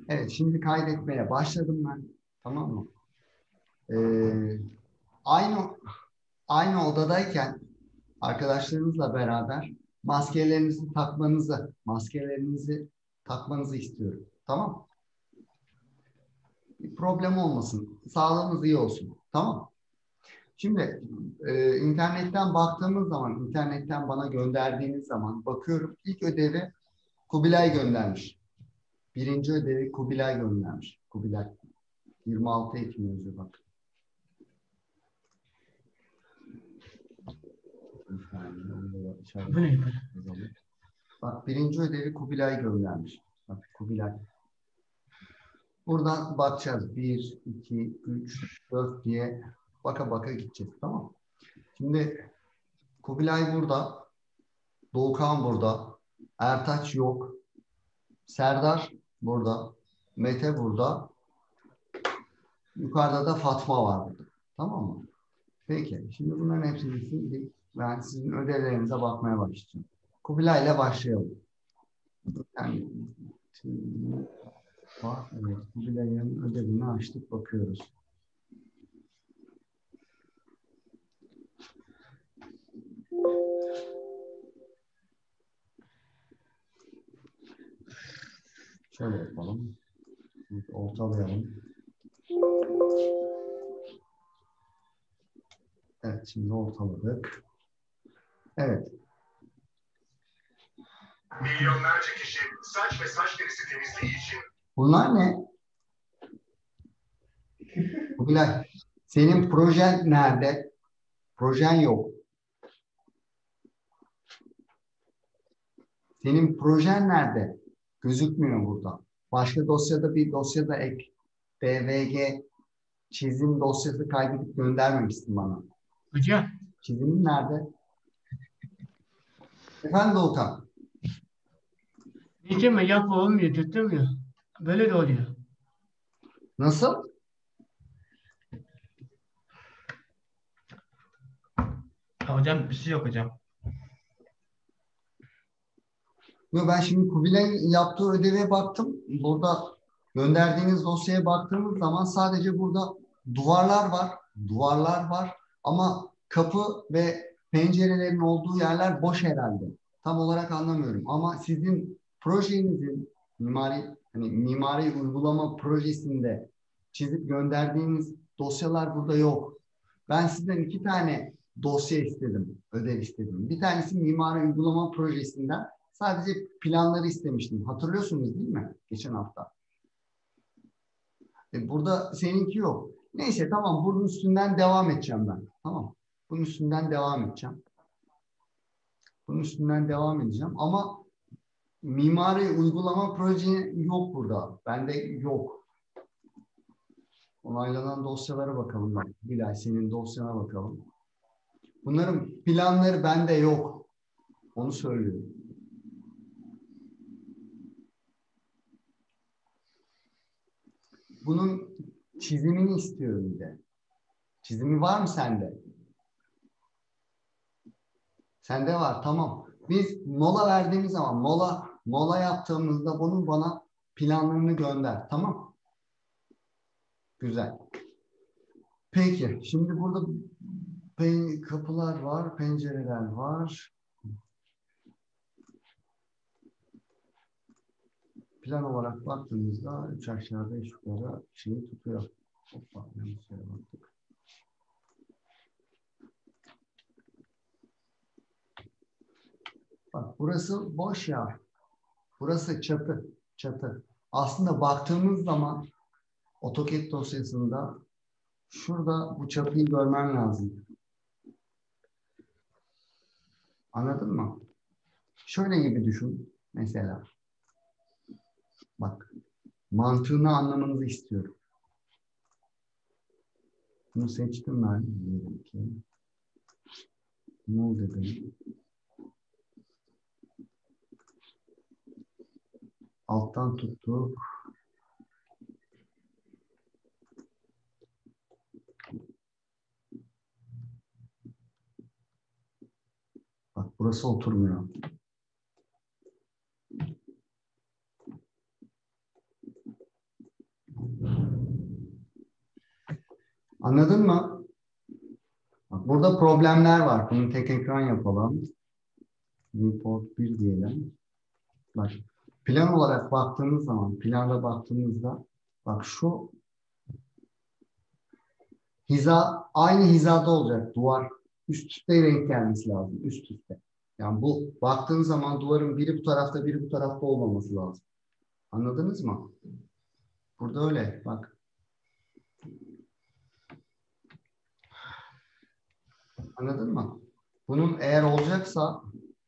Evet, şimdi kaydetmeye başladım ben. Tamam mı? Ee, aynı aynı odadayken arkadaşlarınızla beraber maskelerinizi takmanızı istiyorum. Tamam? Bir problem olmasın. Sağlığınız iyi olsun. Tamam? Şimdi internetten baktığımız zaman, internetten bana gönderdiğiniz zaman bakıyorum ilk ödevi Kubilay göndermiş. Birinci ödevi Kubilay göndermiş. Kubilay. 26 Ekim yazıyor bak. Bir saniye, onu da Bu ne? işaretleyelim. Bak birinci ödevi Kubilay göndermiş. Bak Kubilay. Buradan bakacağız. 1, 2, 3, 4 diye baka baka gideceğiz. Tamam. Şimdi Kubilay burada. Doğukan burada. Ertaç yok. Serdar burada. Mete burada. Yukarıda da Fatma var burada. Tamam mı? Peki. Şimdi bunların hepsini sildik. Ben sizin ödevlerinize bakmaya başlayacağım. Kubilay ile başlayalım. Yani şimdi bak, evet, Kubilay'ın ödevini açtık bakıyoruz. Şöyle yapalım. Ortalayalım. Evet, şimdi ortaladık. Evet. Milyonlarca kişi saç ve saç derisi temizliği için. Bunlar ne? Kubilay, senin projen nerede? Projen yok. Senin projen nerede? Gözükmüyor burada. Başka dosyada bir dosyada ek. DVG çizim dosyası kaydedip göndermemişsin bana. Hocam, Çizimin nerede? Efendim Doğukan. diyeceğim mi? Yapma olmuyor, tutmuyor. Böyle de oluyor. Nasıl? Hocam bir şey yok hocam. Yo, ben şimdi Kubilay'ın yaptığı ödeve baktım. Burada gönderdiğiniz dosyaya baktığımız zaman sadece burada duvarlar var. Duvarlar var. Ama kapı ve pencerelerin olduğu yerler boş herhalde. Tam olarak anlamıyorum. Ama sizin projenizin mimari uygulama projesinde çizip gönderdiğiniz dosyalar burada yok. Ben sizden iki tane dosya istedim, ödev istedim. Bir tanesi mimari uygulama projesinden. Sadece planları istemiştim. Hatırlıyorsunuz değil mi? Geçen hafta. Burada seninki yok. Neyse tamam, bunun üstünden devam edeceğim ben. Tamam. Bunun üstünden devam edeceğim. Bunun üstünden devam edeceğim. Ama mimari uygulama proje yok burada. Bende yok. Onaylanan dosyalara bakalım. Bak. Bilal senin dosyana bakalım. Bunların planları bende yok. Onu söylüyorum. Bunun çizimini istiyorum bir de. Çizimi var mı sende? Sende var, tamam. Biz mola verdiğimiz zaman mola yaptığımızda bunun bana planlarını gönder. Tamam. Güzel. Peki. Şimdi burada kapılar var, pencereler var. Plan olarak baktığımızda 3 aşağı 5 yukarı şeyi tutuyor. Hoppa, yanlış yere baktık. Bak burası boş ya. Burası çatı. Çatı. Aslında baktığımız zaman AutoCAD dosyasında şurada bu çatıyı görmen lazım. Anladın mı? Şöyle gibi düşün mesela. Bak, mantığını anlamanızı istiyorum. Bunu seçtim ben. Diyelim ki. Move dedim. Alttan tuttuk. Bak burası oturmuyor. Anladın mı? Bak, burada problemler var. Bunu tek ekran yapalım. Report 1 diyelim. Bak, plan olarak baktığımız zaman, planda baktığımızda bak şu aynı hizada olacak duvar. Üst üste renk gelmesi lazım. Üst üste. Yani bu baktığın zaman duvarın biri bu tarafta biri bu tarafta olmaması lazım. Anladınız mı? Burada öyle. Bak. Anladın mı? Bunun eğer olacaksa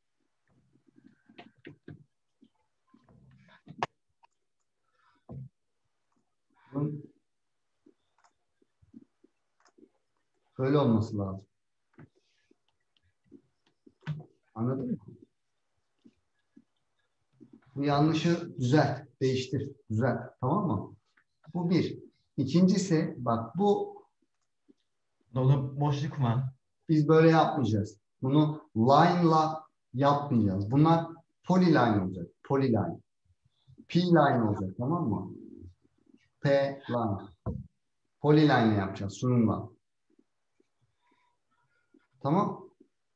bunun böyle olması lazım. Anladın mı? Bu yanlışı düzelt, değiştir, düzelt. Tamam mı? Bu bir. İkincisi bak bu Dolu boşluk var. biz böyle yapmayacağız. Bunu line'la yapmayacağız. Bunlar polyline olacak. Polyline. P line olacak, tamam mı? P line. Polyline yapacağız sunumla. Tamam?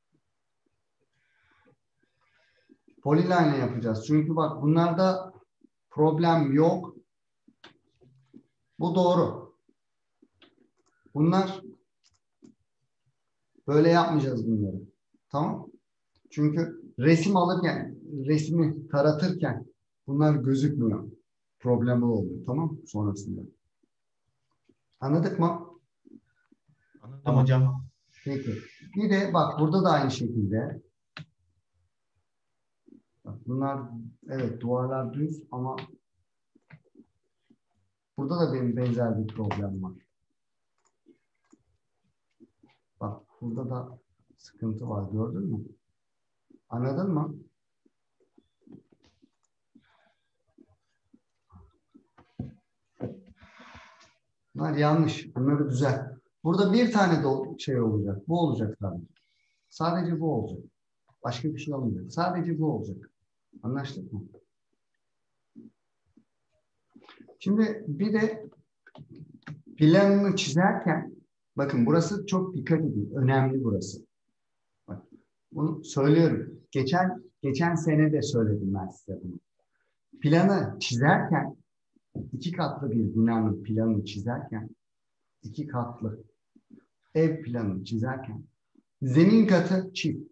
Polyline yapacağız. Çünkü bak bunlarda problem yok. Bu doğru. Bunlar böyle yapmayacağız bunları. Tamam? Çünkü resim alırken, resmi taratırken bunlar gözükmüyor. Problem oluyor. Tamam? Sonrasında. Anladık mı? Anladım hocam. Peki. Bir de bak burada da aynı şekilde. Bak bunlar evet duvarlar düz ama burada da benim benzer bir problem var. Bak burada da sıkıntı var. Gördün mü? Anladın mı? Bunlar yanlış. Bunları düzelt. Burada bir tane de şey olacak. Bu olacak sadece. Sadece bu olacak. Başka bir şey olmayacak. Sadece bu olacak. Anlaştık mı? Şimdi bir de planını çizerken bakın burası çok dikkat edin. Önemli burası. Bak, bunu söylüyorum. Geçen sene de söyledim ben size bunu. Planı çizerken iki katlı bir binanın planını çizerken iki katlı ev planını çizerken zemin katı çift.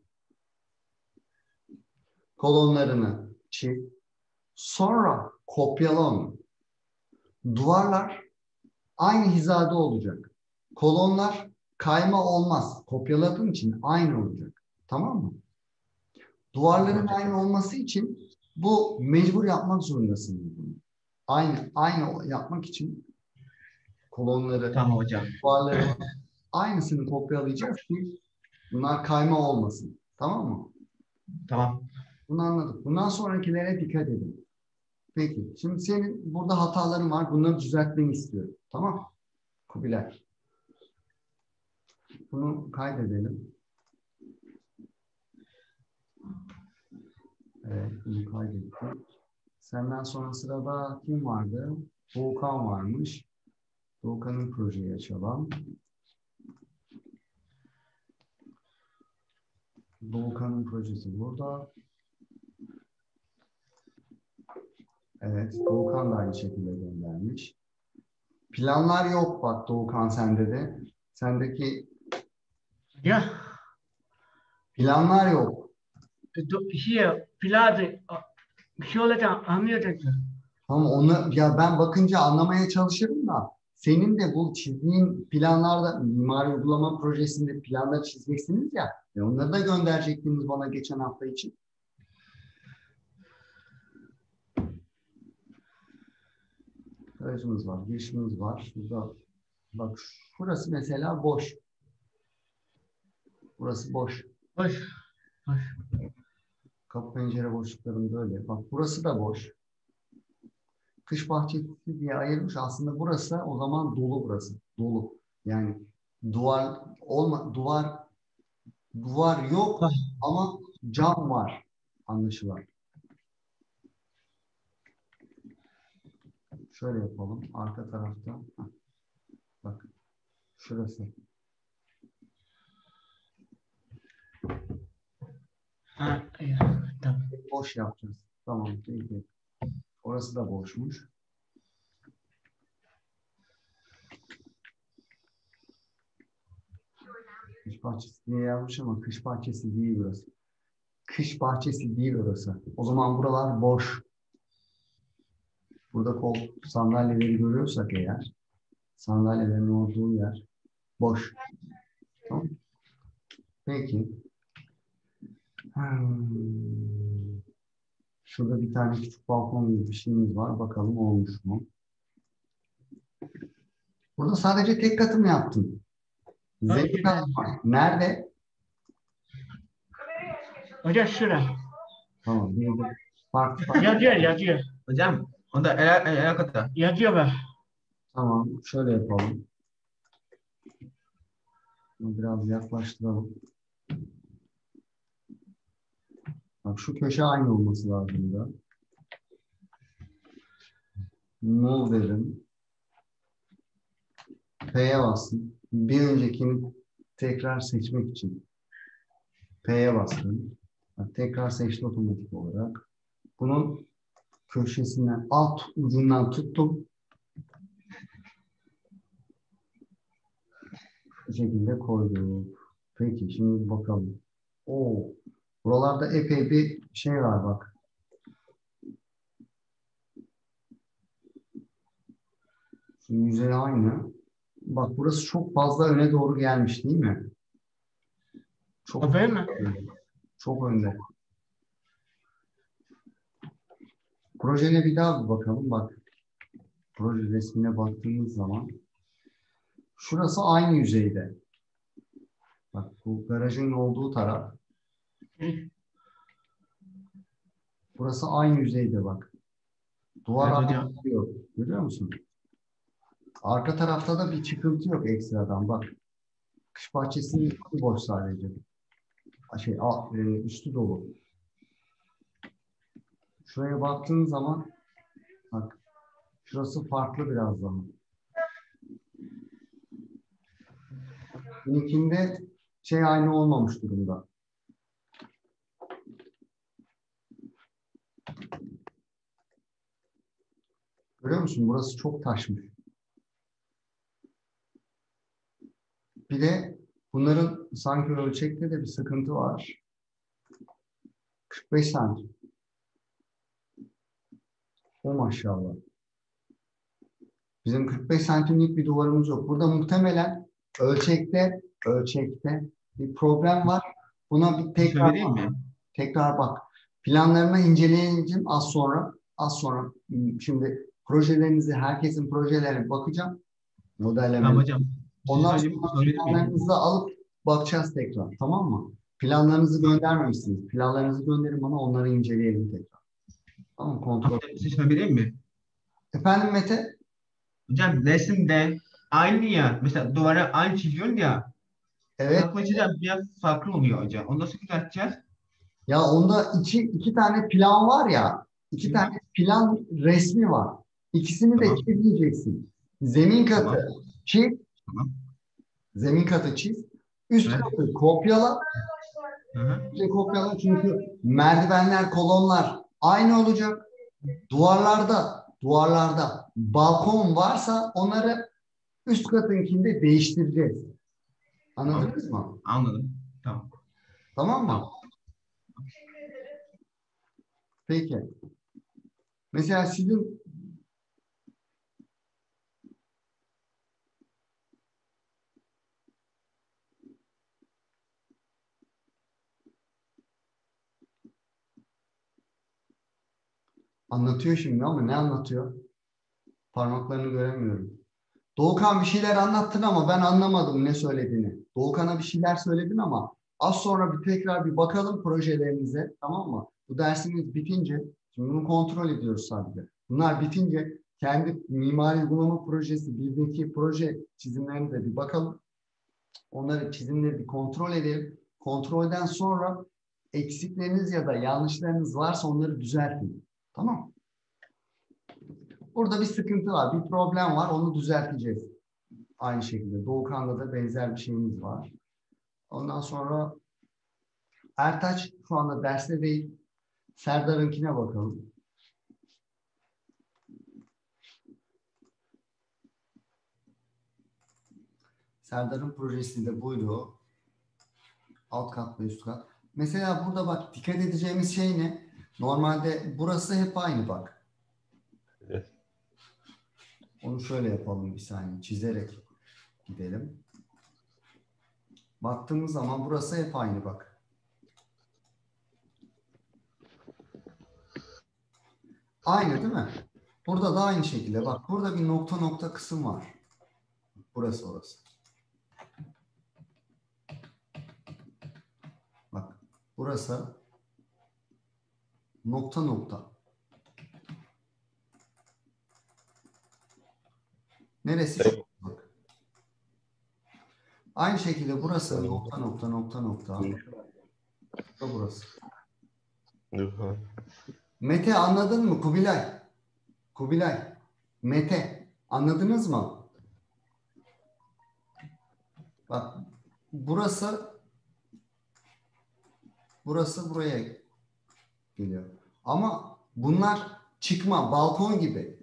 Kolonlarını çift. Sonra kopyala onu. Duvarlar aynı hizada olacak. Kolonlar kayma olmaz. Kopyaladığın için aynı olacak. Tamam mı? Duvarların aynı olması için bu mecbur yapmak zorundasın. Aynı yapmak için kolonları, Tamam hocam. duvarları aynısını kopyalayacağız ki bunlar kayma olmasın. Tamam mı? Tamam. Bunu anladık. Bundan sonrakilere dikkat edin. Peki. Şimdi senin burada hataların var. Bunları düzeltmeni istiyorum. Tamam. Kubilay. Bunu kaydedelim. Evet. Bunu kaydettim. Senden sonra sırada kim vardı? Doğukan varmış. Doğukan'ın projeyi açalım. Doğukan'ın projesi burada. Evet. Doğukan da aynı şekilde göndermiş. Planlar yok bak Doğukan sende de. Sendeki Ya, planlar yok. hier, Pilate, bir şey olacak, anlayacaksın. Tamam onu ya ben bakınca anlamaya çalışırım da senin de bu çizdiğin planlarda mimari uygulama projesinde planları çizeceksiniz ya onları da gönderecektiniz bana geçen hafta için. Aracımız var, girişimiz var. Şurada bak şurası mesela boş. Burası boş. Hoş, hoş. Kapı pencere boşluklarım böyle. Bak burası da boş. Kış bahçesi diye ayırmış. Aslında burası o zaman dolu burası. Dolu. Yani duvar yok ama cam var anlaşılan. Şöyle yapalım. Arka tarafta. Bak. Şurası. Ha, iyi. Tamam. Boş yapacağız. Tamam. Peki. Orası da boşmuş. Kış bahçesi diye yazmış ama kış bahçesi değil burası. Kış bahçesi değil orası. O zaman buralar boş. Burada sandalyeleri görüyorsak eğer, sandalyelerin olduğu yer boş. Tamam. Peki. Şurada bir tane küçük balkon gibi bir şeyimiz var. Bakalım olmuş mu? Burada sadece tek katı mı yaptın? Zemin kat var. Nerede? Hocam şura. Tamam. Burada farklı. Yazıyor. Hocam onda el kata. Yazıyor bak. Tamam. Şöyle yapalım. Bunu biraz yaklaştıralım. Bak şu köşe aynı olması lazım da. Move dedim. P'ye bastım. Bir öncekini tekrar seçmek için P'ye bastım. Bak, tekrar seçti otomatik olarak. Bunun köşesinden alt ucundan tuttum. Bu şekilde koyduk. Peki şimdi bakalım. Oo, buralarda epey bir şey var bak. Şu yüzey aynı. Bak burası çok fazla öne doğru gelmiş değil mi? Çok O değil mi? Çok önde. Projene bir daha bir bakalım. Bak. Proje resmine baktığımız zaman şurası aynı yüzeyde. Bak bu garajın olduğu taraf. Burası aynı yüzeyde bak. Duvar Evet hocam. yok. Görüyor musun? Arka tarafta da bir çıkıntı yok ekstradan. Bak. Kış bahçesinin üstü boş sadece. Üstü dolu. Şuraya baktığın zaman bak. Şurası farklı biraz daha. Bununkinde şey aynı olmamış durumda. Görüyor musun? Burası çok taşmış. Bir de bunların sanki ölçekte de bir sıkıntı var. 45 santim. O maşallah. Bizim 45 santimlik bir duvarımız yok. Burada muhtemelen ölçekte bir problem var. Buna bir Söyleyeyim mi? tekrar bak. Planlarını inceleyeceğim az sonra. Şimdi projelerinizi, herkesin projelerine bakacağım. Modelleme. Tamam hocam. Bir şey Ondan söyleyeyim, sonra söyleyebilir miyim? planlarınızı alıp bakacağız tekrar. Tamam mı? Planlarınızı göndermemişsiniz. Planlarınızı gönderin bana, onları inceleyelim tekrar. Tamam, kontrol. Bir şey söyleyebilir mi? Efendim Mete? Hocam resimde aynı ya. Mesela duvara aynı çiziyorsun ya. Evet. Yapıcı biraz farklı oluyor hocam. Onu nasıl düzelteceğiz? Ya onda iki tane plan var ya. İki Hı. tane plan resmi var. İkisini de Tamam. çizmeyeceksin. Zemin katı Tamam. çiz. Tamam. Zemin katı çiz. Üst Evet. katı kopyala. Hı hı. Kopyala çünkü merdivenler, kolonlar aynı olacak. Duvarlarda balkon varsa onları üst katınkinde değiştireceğiz. Anladınız mı? Anladım. Tamam. Tamam mı? Tamam. Peki. Mesela sizin anlatıyor şimdi ama ne anlatıyor? Parmaklarını göremiyorum. Doğukan bir şeyler anlattın ama ben anlamadım ne söylediğini. Doğukan'a bir şeyler söyledin ama az sonra tekrar bir bakalım projelerinize, tamam mı? Bu dersimiz bitince, şimdi bunu kontrol ediyoruz sadece. Bunlar bitince kendi mimari uygulama projesi, birdeki proje çizimlerine de bir bakalım. Onları çizimleri bir kontrol edelim. Kontrolden sonra eksikleriniz ya da yanlışlarınız varsa onları düzeltin. Tamam mı? Burada bir sıkıntı var, bir problem var, onu düzelteceğiz. Aynı şekilde Doğukan'da da benzer bir şeyimiz var. Ondan sonra Ertaç şu anda derste değil. Serdar'ınkine bakalım. Serdar'ın projesi de buydu. Alt kat ve üst kat. Mesela burada bak dikkat edeceğimiz şey ne? Normalde burası hep aynı bak. Evet. Onu şöyle yapalım bir saniye. Çizerek gidelim. Baktığımız zaman burası hep aynı bak. Aynı değil mi? Burada da aynı şekilde. Bak burada bir nokta nokta kısım var. Burası orası. Bak burası nokta nokta. Neresi? Evet. Bak. Aynı şekilde burası nokta nokta nokta nokta. Da burası. Duhan. Mete anladın mı Kubilay? Kubilay. Mete anladınız mı? Bak burası buraya geliyor. Ama bunlar çıkma balkon gibi.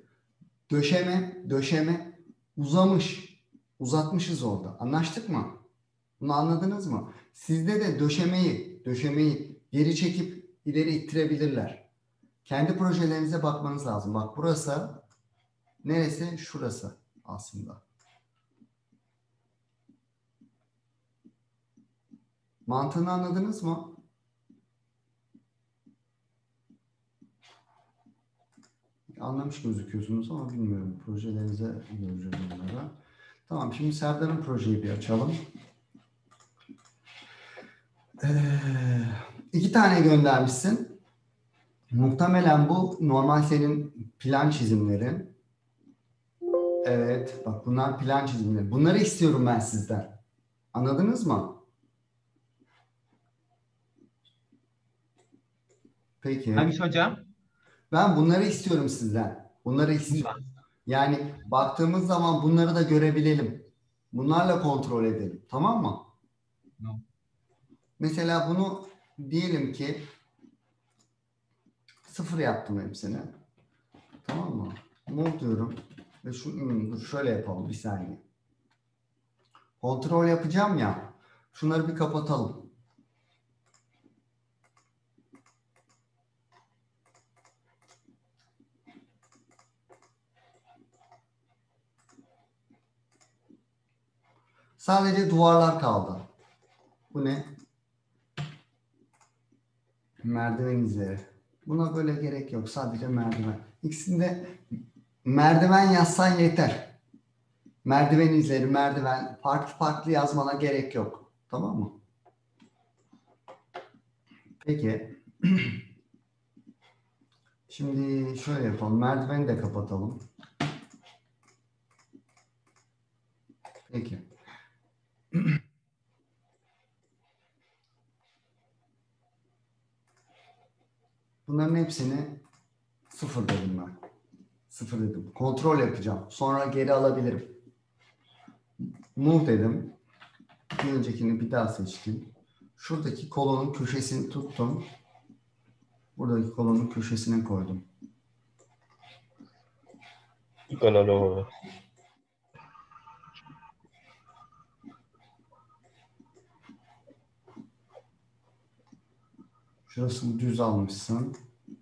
Döşeme uzamış. Uzatmışız orada. Anlaştık mı? Bunu anladınız mı? Sizde de döşemeyi geri çekip ileri ittirebilirler. Kendi projelerinize bakmanız lazım. Bak burası neresi? Şurası aslında. Mantığını anladınız mı? Anlamış gözüküyorsunuz ama bilmiyorum. Projelerinize göreceğiz onlara. Tamam, şimdi Serdar'ın projeyi bir açalım. İki tane göndermişsin. Muhtemelen bu normal senin plan çizimlerin. Evet, bak bunlar plan çizimleri. Bunları istiyorum ben sizden. Anladınız mı? Peki. Hangisi hocam? Ben bunları istiyorum sizden. Bunları istiyorum. Yani baktığımız zaman bunları da görebilelim. Bunlarla kontrol edelim. Tamam mı? Tamam. Mesela bunu diyelim ki sıfır yaptım hepsini. Tamam mı? Move diyorum. Ve dur şöyle yapalım bir saniye. Kontrol yapacağım ya. Şunları bir kapatalım. Sadece duvarlar kaldı. Bu ne? Merdiven izleri. Buna böyle gerek yok. Sadece merdiven. İkisinde merdiven yazsan yeter. Merdiven izleri, merdiven. Farklı farklı yazmana gerek yok. Tamam mı? Peki. Şimdi şöyle yapalım. Merdiveni de kapatalım. Peki. Bunların hepsini sıfır dedim ben. Sıfır dedim. Kontrol yapacağım. Sonra geri alabilirim. Move dedim. Bir öncekini bir daha seçtim. Şuradaki kolonun köşesini tuttum. Buradaki kolonun köşesine koydum. Kanalo. Şurasını düz almışsın.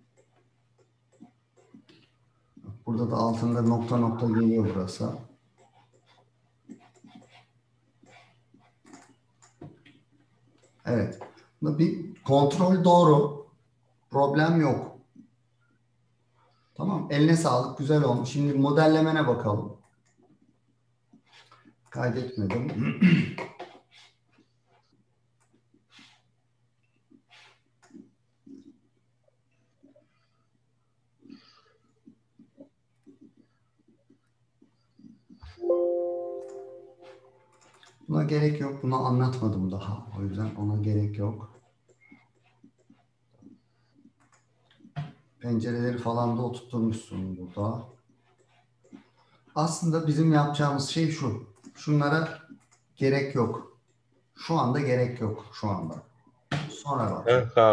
Burada da altında nokta nokta geliyor burası. Evet. Bunda bir kontrol doğru. Problem yok. Tamam. Eline sağlık. Güzel olmuş. Şimdi modellemene bakalım. Kaydetmedim. Buna gerek yok. Bunu anlatmadım daha. O yüzden ona gerek yok. Pencereleri falan da oturtmuşsun burada. Aslında bizim yapacağımız şey şu. Şunlara gerek yok. Şu anda gerek yok. Şu anda. Sonra bak.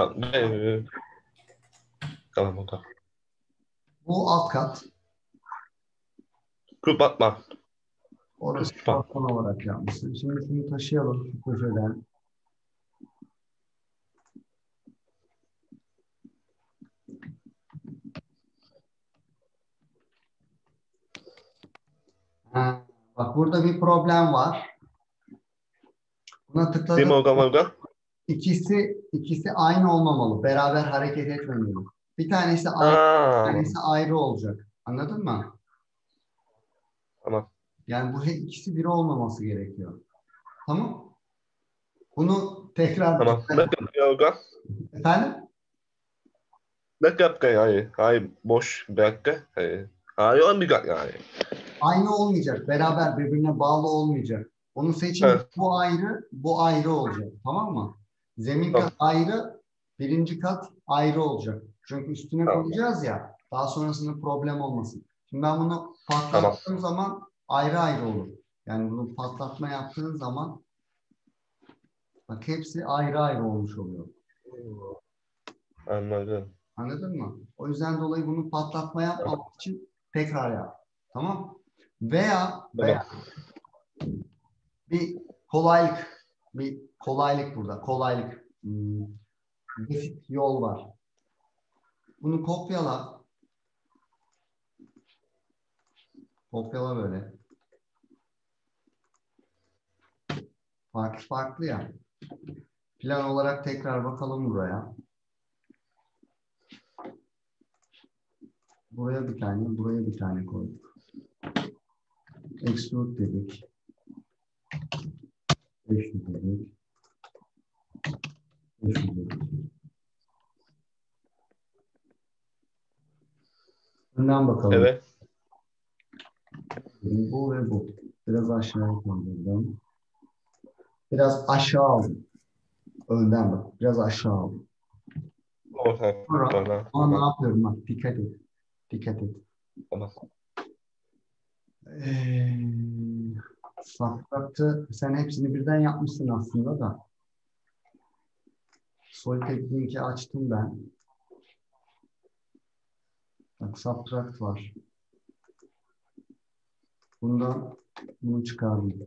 Tamam bakalım. Bu alt kat. Kapatma. Orası Kıspa. balkon olarak yapmışsın. Şimdi şunu taşıyalım şu köşeden. Ha, bak burada bir problem var. Buna Değil mi tıkladım. hocam? İkisi aynı olmamalı. Beraber hareket etmemeli. Bir tanesi ayrı, bir tanesi ayrı olacak. Anladın mı? Tamam. Yani bu ikisi biri olmaması gerekiyor. Tamam. Bunu tekrar Tamam. Ne yapıyor hocam? efendim? Ne yapıyor yani? Hayır, boş bıraktı. Hayır, olmayacak yani. Aynı olmayacak. Beraber birbirine bağlı olmayacak. Onu seçin. Evet. Bu ayrı, bu ayrı olacak. Tamam mı? Zemin Tamam. kat ayrı, birinci kat ayrı olacak. Çünkü üstüne Tamam. koyacağız ya. Daha sonrasında problem olmasın. Şimdi ben bunu Tamam. patlattığım zaman ayrı ayrı olur. Yani bunu patlatma yaptığın zaman bak hepsi ayrı ayrı olmuş oluyor. Anladım. Anladın mı? O yüzden dolayı bunu patlatma yapmamak için tekrar yap. Tamam? Veya Tamam. bir kolaylık burada. Kolaylık. Basit yol var. Bunu kopyala. Kopyala böyle. Farklı farklı ya. Plan olarak tekrar bakalım buraya. Buraya bir tane, buraya bir tane koyduk. Extrude dedik. 500 dedik. 500 dedik. Önden bakalım. Evet. Bu ve bu. Biraz aşağıya kaldırdım. Biraz aşağı aldım. Önden bak. Biraz aşağı aldım. Okay. Sonra Tamam. ama ne Tamam. yapıyorum bak. Dikkat et. Dikkat et. Tamam. Subtract'ı sen hepsini birden yapmışsın aslında da. Solid Link'i açtım ben. Bak Subtract var. Bunu çıkardım.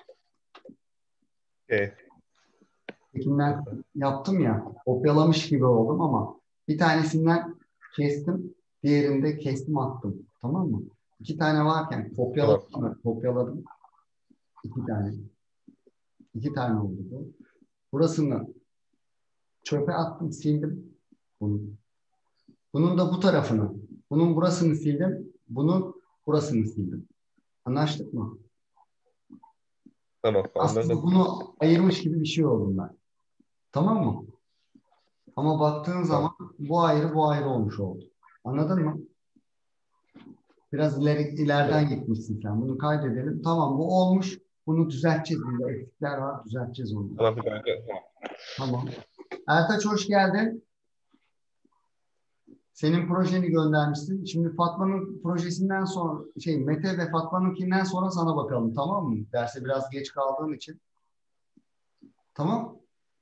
Okay. Tekinden yaptım ya. Kopyalamış gibi oldum ama bir tanesinden kestim. Diğerini de kestim attım. Tamam mı? İki tane varken kopyaladım mı? Kopyaladım. İki tane. İki tane oldu bu. Burasını çöpe attım, sildim. Bunun da bu tarafını. Bunun burasını sildim. Bunun burasını sildim. Anlaştık mı? Tamam. Aslında Anladım. bunu ayırmış gibi bir şey oldum ben. Tamam mı? Ama baktığın zaman bu ayrı bu ayrı olmuş oldu. Anladın mı? Biraz ileriden gitmişsin sen. Bunu kaydedelim. Tamam bu olmuş. Bunu düzelteceğiz. Burada eksikler var. Düzelteceğiz onu. Tamam. Bir dakika. Tamam. Ertaç hoş geldin. Senin projeni göndermişsin. Şimdi Fatma'nın projesinden sonra Mete ve Fatma'nınkinden sonra sana bakalım, tamam mı? Derse biraz geç kaldığın için. Tamam.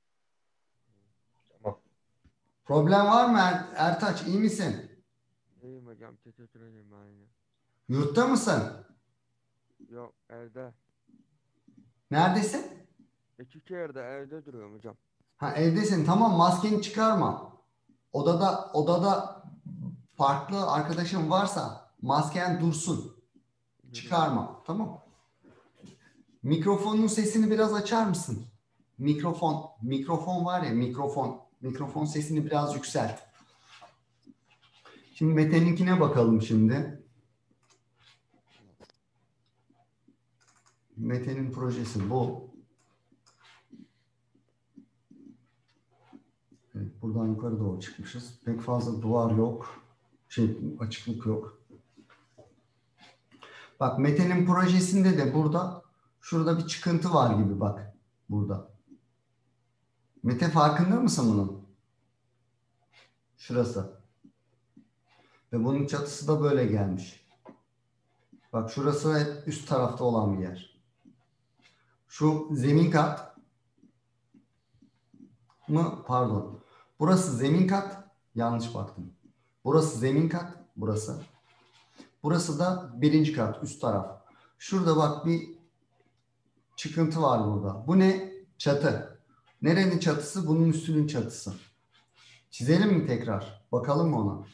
Tamam. Problem var mı Ertaç? İyi misin? İyiyim hocam, teşekkür ederim aynı. Yurtta mısın? Yok, evde. Neredesin? İki yerde evde duruyorum hocam. Ha evdesin. Tamam maskeni çıkarma. Odada farklı arkadaşın varsa masken dursun. Çıkarma. Tamam. Mikrofonun sesini biraz açar mısın? Mikrofon var ya mikrofon. Mikrofon sesini biraz yükselt. Şimdi Mete'ninkine bakalım şimdi. Mete'nin projesi bu. Evet, buradan yukarı doğru çıkmışız. Pek fazla duvar yok. Açıklık yok. Bak Mete'nin projesinde de şurada bir çıkıntı var gibi bak. Burada. Mete farkında mısın bunun? Şurası. Ve bunun çatısı da böyle gelmiş. Bak şurası hep üst tarafta olan bir yer. Şu zemin kat mı? Pardon. Burası zemin kat. Yanlış baktım. Burası zemin kat. Burası. Burası da birinci kat. Üst taraf. Şurada bak bir çıkıntı var burada. Bu ne? Çatı. Nerenin çatısı? Bunun üstünün çatısı. Çizelim mi tekrar? Bakalım mı ona?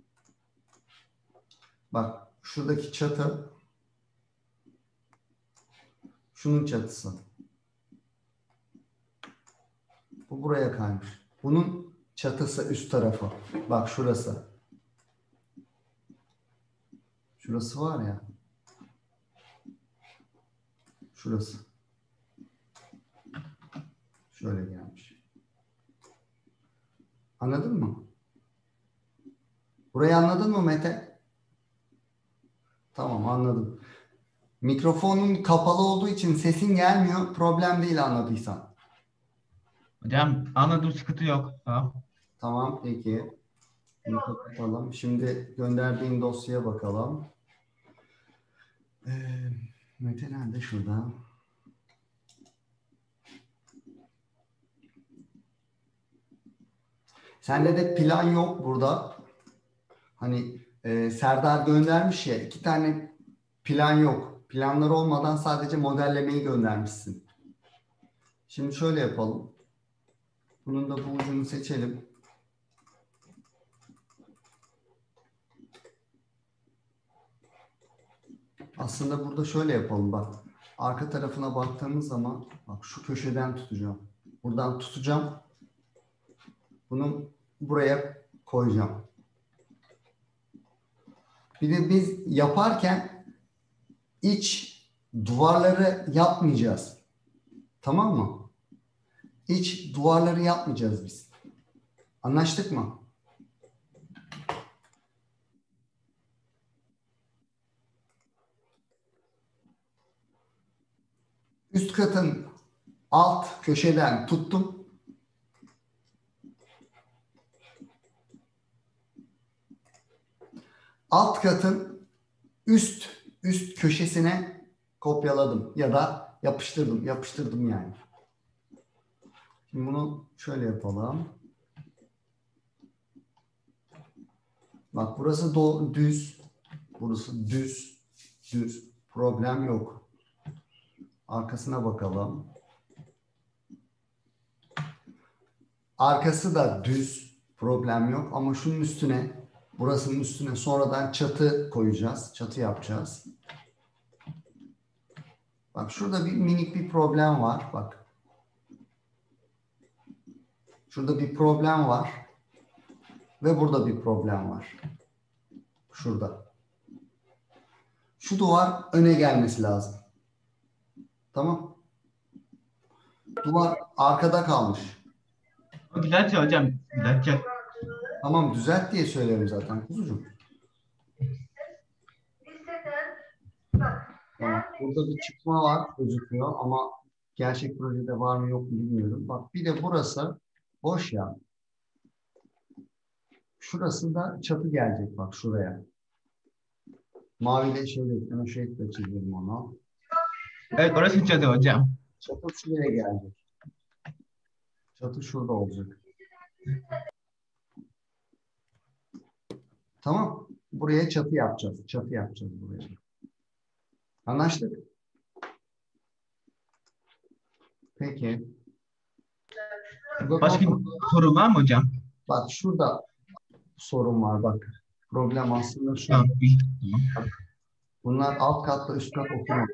Bak şuradaki çatı şunun çatısı. Bu buraya kaymış. Bunun çatısı üst tarafı. Bak şurası. Şurası var ya. Şurası. Şöyle gelmiş. Anladın mı? Burayı anladın mı Mete? Tamam anladım. Mikrofonun kapalı olduğu için sesin gelmiyor. Problem değil anladıysan. Hocam anladım, sıkıntı yok. Tamam. Tamam peki. Bunu kapatalım. Şimdi gönderdiğin dosyaya bakalım. Mete nerede? Şurada. Sende de plan yok burada. Hani Serdar göndermiş ya 2 tane plan yok. Planlar olmadan sadece modellemeyi göndermişsin. Şimdi şöyle yapalım. Bunun da bu ucunu seçelim. Aslında burada şöyle yapalım bak. Arka tarafına baktığımız zaman bak şu köşeden tutacağım. Buradan tutacağım. Bunu buraya koyacağım. Bir de biz yaparken iç duvarları yapmayacağız. Tamam mı? İç duvarları yapmayacağız biz. Anlaştık mı? Üst katın alt köşeden tuttum. Alt katın üst köşesine kopyaladım ya da yapıştırdım yani. Şimdi bunu şöyle yapalım. Bak burası düz. Burası düz. Problem yok. Arkasına bakalım. Arkası da düz. Problem yok ama şunun üstüne, burasının üstüne sonradan çatı koyacağız. Çatı yapacağız. Bak şurada bir minik bir problem var. Bak. Şurada bir problem var. Ve burada bir problem var. Şurada. Şu duvar öne gelmesi lazım. Tamam. Duvar arkada kalmış. Düzeltiyor hocam. Düzeltecek. Tamam düzelt diye söylüyorum zaten kuzucuğum. Tamam. Burada bir çıkma var gözüküyor ama gerçek projede var mı yok mu bilmiyorum. Bak bir de burası boş ya. Şurası da çatı gelecek bak şuraya. Maviyle şöyle çizelim onu. Evet, orası çadı hocam. Çatı şuraya gelecek. Çatı şurada olacak. Tamam. Buraya çatı yapacağız. Çatı yapacağız buraya. Anlaştık. Peki. Başka bir sorun var mı hocam? Bak şurada sorun var bak. Problem aslında şu. Tamam. Tamam. Bunlar alt katla üst kat oturmak.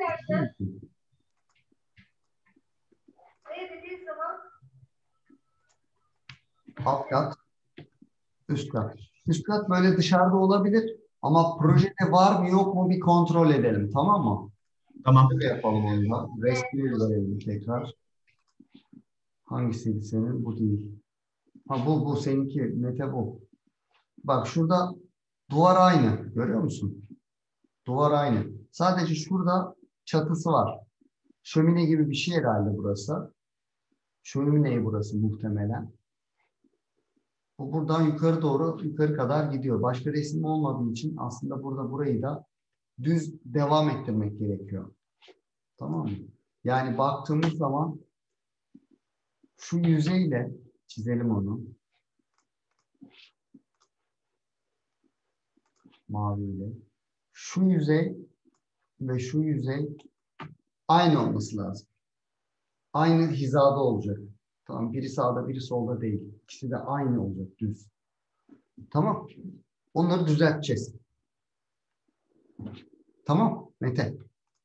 Alt kat, üst kat. Üst kat böyle dışarıda olabilir ama projede var mı yok mu bir kontrol edelim. Tamam mı? Tamam. Böyle yapalım onu da. Resmini verelim tekrar. Hangisiydi senin? Bu değil. Ha bu seninki. Mete bu. Bak şurada duvar aynı. Görüyor musun? Duvar aynı. Sadece şurada çatısı var. Şömine gibi bir şey herhalde burası. Şömine burası muhtemelen. Bu buradan yukarı kadar gidiyor. Başka resim olmadığı için aslında burada burayı da düz devam ettirmek gerekiyor. Tamam mı? Yani baktığımız zaman şu yüzeyle çizelim onu. Maviyle. Şu yüzey ve şu yüzey aynı olması lazım. Aynı hizada olacak. Tamam, biri sağda biri solda değil. İkisi de aynı olacak, düz. Tamam. Onları düzelteceğiz. Tamam Mete.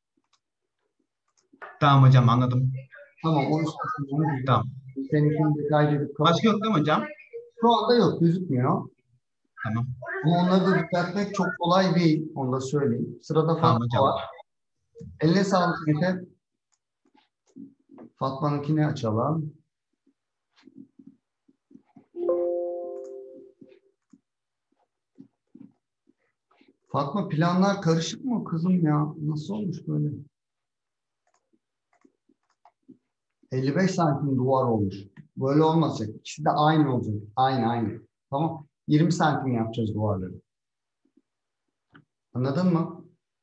Tamam hocam, anladım. Tamam, onu istiyorsun. Tamam. Seninkini de kaydedip kapat. Başka yok değil mi hocam? Şu anda yok, gözükmüyor. Tamam. Ama onları da düzeltmek çok kolay değil. Onu da söyleyeyim. Sırada Tamam Fatma hocam. var. Eline sağlık Mete. Fatma'nınkini açalım. Fatma, planlar karışık mı kızım ya? Nasıl olmuş böyle? 55 santim duvar olmuş. Böyle olmayacak. İkisi de aynı olacak. Aynı. Tamam. 20 santim yapacağız duvarları. Anladın mı?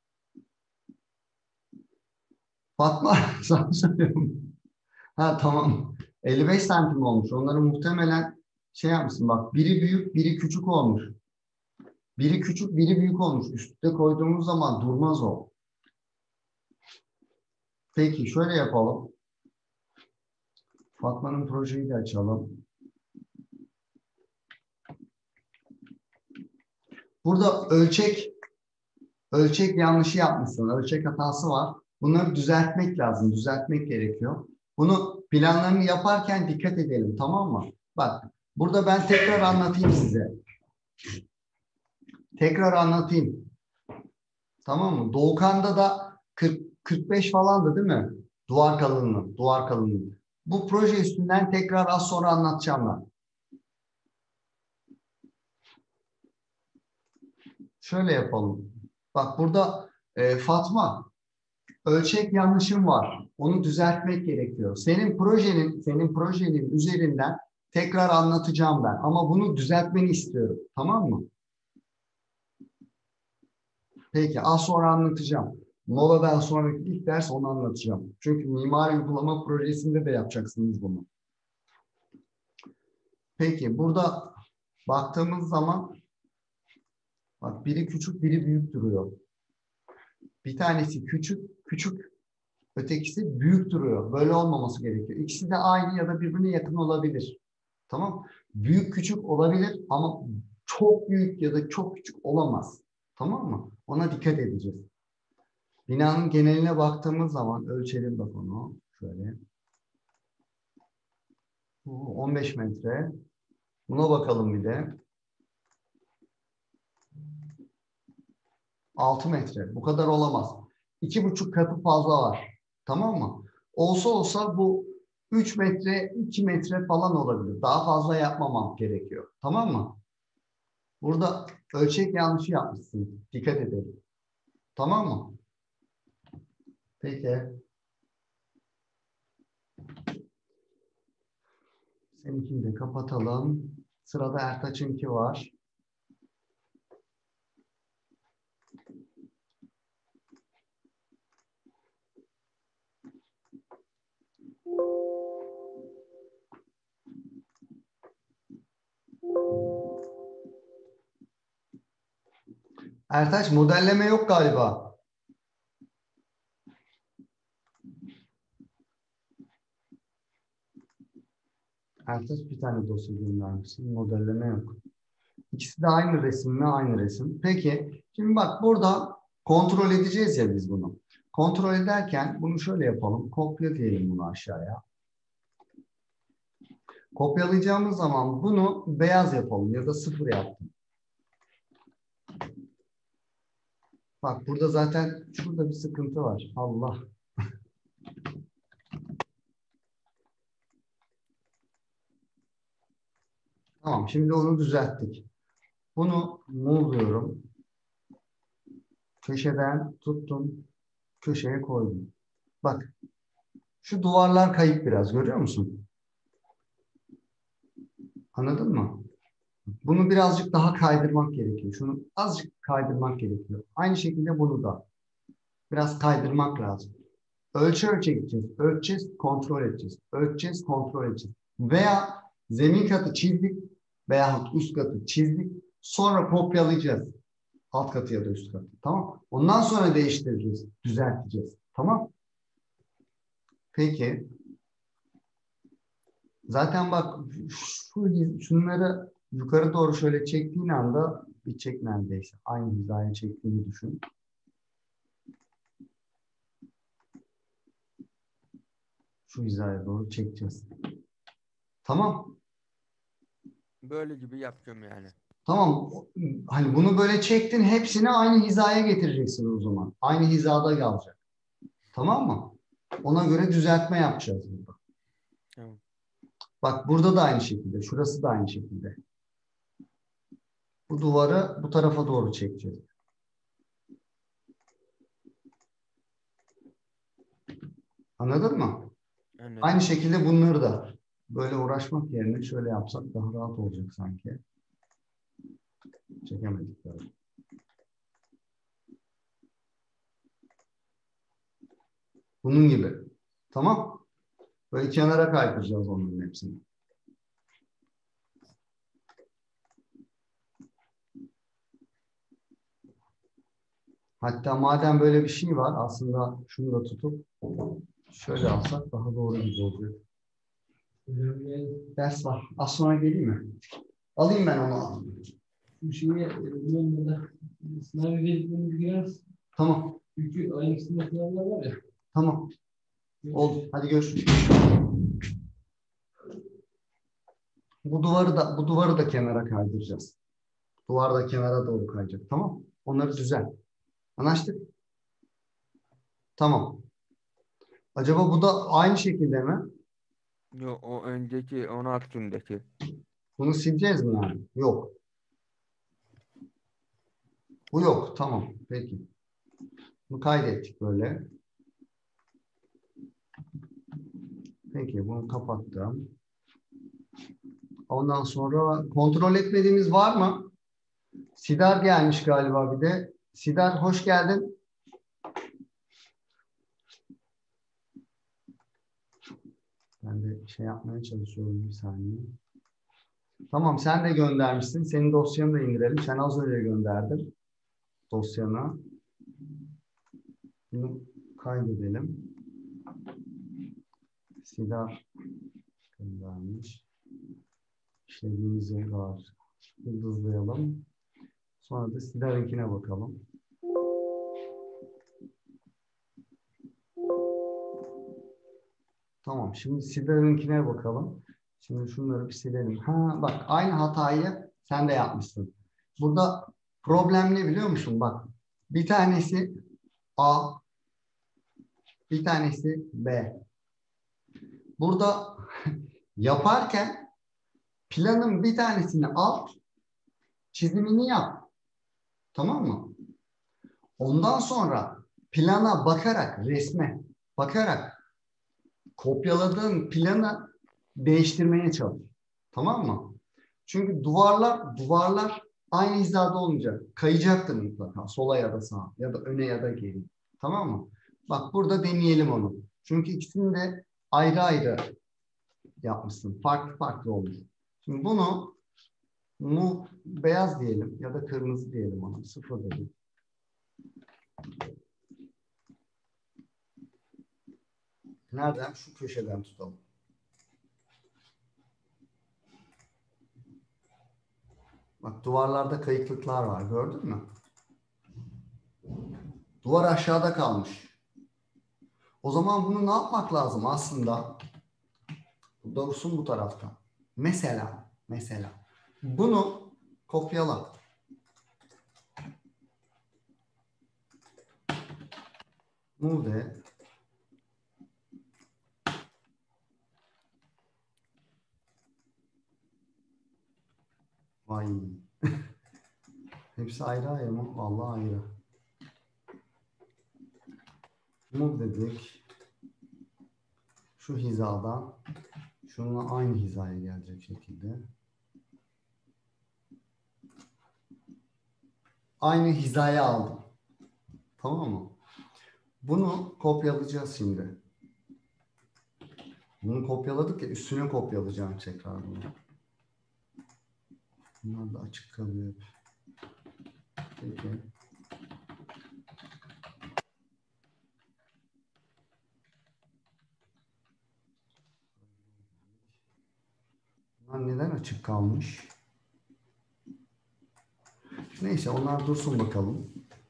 Fatma, sana söylüyorum. Ha tamam. 55 santim olmuş. Onları muhtemelen şey yapmışsın bak. Biri büyük, biri küçük olmuş. Biri küçük, biri büyük olmuş. Üstte koyduğumuz zaman durmaz o. Peki şöyle yapalım. Fatma'nın projeyi de açalım. Burada ölçek yanlışı yapmışsın. Ölçek hatası var. Bunları düzeltmek lazım. Düzeltmek gerekiyor. Bunu planlarını yaparken dikkat edelim. Tamam mı? Bak burada ben tekrar anlatayım size. Tekrar anlatayım. Tamam mı? Doğukan'da da 40-45 falandı değil mi? Duvar kalınlığı. Bu proje üstünden tekrar az sonra anlatacağım ben. Şöyle yapalım. Bak burada Fatma, ölçek yanlışım var. Onu düzeltmek gerekiyor. Senin projenin üzerinden tekrar anlatacağım ben. Ama bunu düzeltmeni istiyorum. Tamam mı? Peki az sonra anlatacağım. Moladan sonraki ilk ders onu anlatacağım. Çünkü mimari uygulama projesinde de yapacaksınız bunu. Peki burada baktığımız zaman bak biri küçük biri büyük duruyor. Bir tanesi küçük ötekisi büyük duruyor. Böyle olmaması gerekiyor. İkisi de aynı ya da birbirine yakın olabilir. Tamam. Büyük küçük olabilir ama çok büyük ya da çok küçük olamaz. Tamam mı? Ona dikkat edeceğiz. Binanın geneline baktığımız zaman ölçelim bak onu. Şöyle. Bu 15 metre. Buna bakalım bir de. 6 metre. Bu kadar olamaz. 2,5 katı fazla var. Tamam mı? Olsa bu 3 metre, 2 metre falan olabilir. Daha fazla yapmamam gerekiyor. Tamam mı? Burada ölçek yanlışı yapmışsın. Dikkat edelim. Tamam mı? Peki. Seninkini de kapatalım. Sırada Ertaç'ınki var. Ertaç modelleme yok galiba. Ertaç bir tane dosya göndermişsin. Modelleme yok. İkisi de aynı resim mi? Aynı resim. Peki. Şimdi bak burada kontrol edeceğiz ya biz bunu. Kontrol ederken bunu şöyle yapalım. Kopya diyelim bunu aşağıya. Kopyalayacağımız zaman bunu beyaz yapalım ya da 0 yaptım. Bak burada zaten şurada bir sıkıntı var. Allah. Tamam şimdi onu düzelttik. Bunu move diyorum. Köşeden tuttum. Köşeye koydum. Bak. Şu duvarlar kayıp biraz. Görüyor musun? Anladın mı? Bunu birazcık daha kaydırmak gerekiyor. Şunu azıcık kaydırmak gerekiyor. Aynı şekilde bunu da. Biraz kaydırmak lazım. Ölçe ölçe gideceğiz. Ölçeceğiz, kontrol edeceğiz. Ölçeceğiz, kontrol edeceğiz. Veya zemin katı çizdik veyahut üst katı çizdik. Sonra kopyalayacağız. Alt katı ya da üst katı. Tamam. Ondan sonra değiştireceğiz. Düzelteceğiz. Tamam. Peki. Zaten bak şunları yukarı doğru şöyle çektiğin anda bitecek neredeyse. Aynı hizaya çektiğini düşün. Şu hizaya doğru çekeceğiz. Tamam. Böyle gibi yapacağım yani. Tamam. Hani bunu böyle çektin, hepsini aynı hizaya getireceksin o zaman. Aynı hizada kalacak. Tamam mı? Ona göre düzeltme yapacağız burada. Tamam. Bak burada da aynı şekilde. Şurası da aynı şekilde. Bu duvarı bu tarafa doğru çekeceğiz. Anladın mı? Anladım. Aynı şekilde bunları da böyle uğraşmak yerine şöyle yapsak daha rahat olacak sanki. Çekemedik böyle. Bunun gibi. Tamam. Böyle kenara kaydıracağız onların hepsini. Hatta madem böyle bir şey var aslında şunu da tutup şöyle alsak daha doğru gibi olacak. Ders var. Az sonra geleyim mi? Alayım ben onu. Şimdi sınav verildiğini biraz Tamam. çünkü aynı sınıf sınavlar var ya. Tamam. Oldu. Hadi görüşürüz. Bu duvarı da kenara kaydıracağız. Duvar da kenara doğru kayacak. Tamam. Onları düzel. Anlaştık? Tamam. Acaba bu da aynı şekilde mi? Yo, o önceki 16 gündeki. Bunu sileceğiz mi yani? Yok. Bu yok. Tamam. Peki. Bunu kaydettik böyle. Peki. Bunu kapattım. Ondan sonra kontrol etmediğimiz var mı? Sidar gelmiş galiba bir de. Sidar hoş geldin. Ben de şey yapmaya çalışıyorum bir saniye. Tamam sen de göndermişsin. Senin dosyanı da indirelim. Sen az önce gönderdin dosyanı. Bunu kaydedelim. Sidar göndermiş. İşlediğimizi var. Hızlayalım. Sonra da Sidar'ınkine bakalım. Tamam. Şimdi Sidar'ınkine bakalım. Şimdi şunları bir silelim. Ha, bak aynı hatayı sen de yapmışsın. Burada problem ne biliyor musun? Bak bir tanesi A, bir tanesi B. Burada yaparken planın bir tanesini al, çizimini yap. Tamam mı? Ondan sonra plana bakarak, resme bakarak kopyaladığın planı değiştirmeye çalış. Tamam mı? Çünkü duvarlar aynı hizada olmayacak. Kayacaktır mutlaka. Sola ya da sağa ya da öne ya da geri. Tamam mı? Bak burada deneyelim onu. Çünkü ikisini de ayrı ayrı yapmışsın. Farklı farklı olmuş. Şimdi bunu beyaz diyelim ya da kırmızı diyelim ona. Sıfır diyelim. Nereden? Şu köşeden tutalım. Bak duvarlarda kayıklıklar var. Gördün mü? Duvar aşağıda kalmış. O zaman bunu ne yapmak lazım aslında? Doğrusun bu tarafta. Mesela bunu kopyala. Move de. Vay. Hepsi ayrı ayrı mı? Vallahi ayrı. Move dedik. Şu hizadan şununla aynı hizaya gelecek şekilde. Aynı hizaya aldım. Tamam mı? Bunu kopyalayacağız şimdi. Bunu kopyaladık ya, üstüne kopyalayacağım tekrar bunu. Bunlar da açık kalıyor. Peki. Bunlar neden açık kalmış? Neyse onlar dursun bakalım.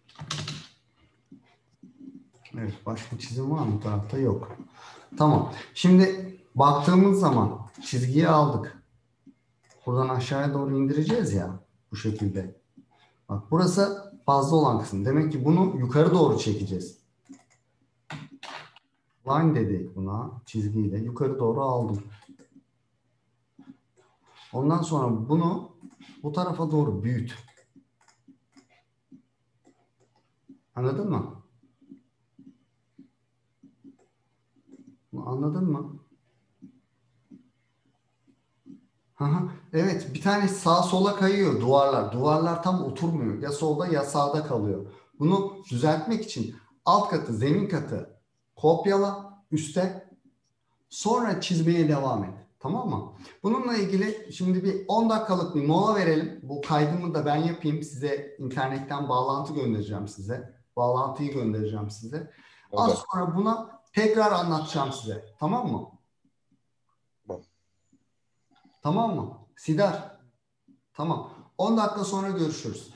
Evet, başka çizim var mı bu tarafta? Yok. Tamam. Şimdi baktığımız zaman çizgiyi aldık. Buradan aşağıya doğru indireceğiz ya bu şekilde. Bak burası fazla olan kısım. Demek ki bunu yukarı doğru çekeceğiz. Line dedik buna çizgiyle. Yukarı doğru aldım. Ondan sonra bunu bu tarafa doğru büyüt. Anladın mı? Anladın mı? Evet, bir tane sağa sola kayıyor duvarlar. Duvarlar tam oturmuyor. Ya solda ya sağda kalıyor. Bunu düzeltmek için alt katı, zemin katı kopyala üste. Sonra çizmeye devam et. Tamam mı? Bununla ilgili şimdi bir 10 dakikalık bir mola verelim. Bu kaydımı da ben yapayım. Size internetten bağlantı göndereceğim size. Bağlantıyı göndereceğim size. Az Olur. sonra buna tekrar anlatacağım size. Tamam mı? Tamam. Tamam mı? Sidar. Tamam. 10 dakika sonra görüşürüz.